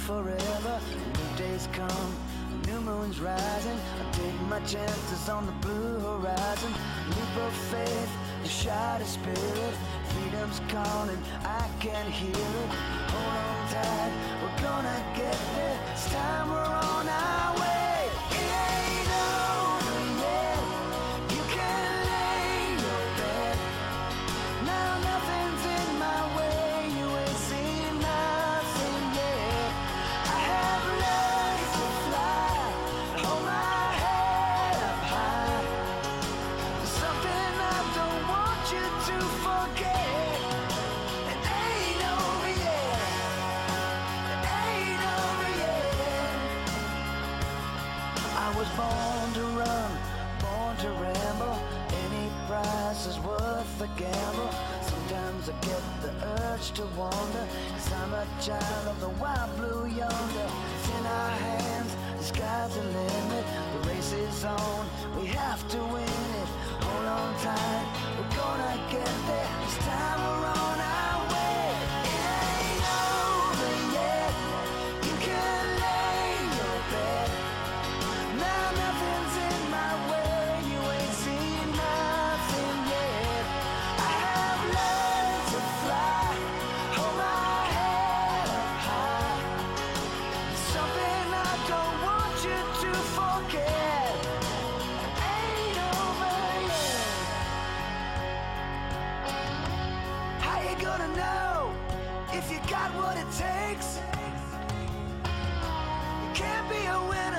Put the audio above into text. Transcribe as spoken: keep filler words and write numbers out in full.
forever. New days come, new moon's rising. I take my chances on the blue horizon. Leap of faith, a shot of spirit. Freedom's calling, I can hear it. Hold on tight, we're gonna get there. It's time, we're on our way. It ain't over yet. You can lay your bed. Now nothing's in my way. You ain't seen nothing yet. I have learned to fly. Hold my head up high. There's something I don't want you to forget. It ain't over yet. It ain't over yet. I was born to run, born to ramble. Any price is worth the gamble. Sometimes I get the urge to wander, 'cause I'm a child of the wild blue yonder. It's in our hands, the sky's the limit. The race is on, we have to win it. Hold on tight, we're gonna get there. It's time, we're on our way. It ain't over yet. You can lay your bed. Now nothing's in my way. You ain't seen nothing yet. I have learned to fly. Hold my head up high. Something I don't want you to forget. Ain't over yet. How you gonna know if you got what it takes? You can't be a winner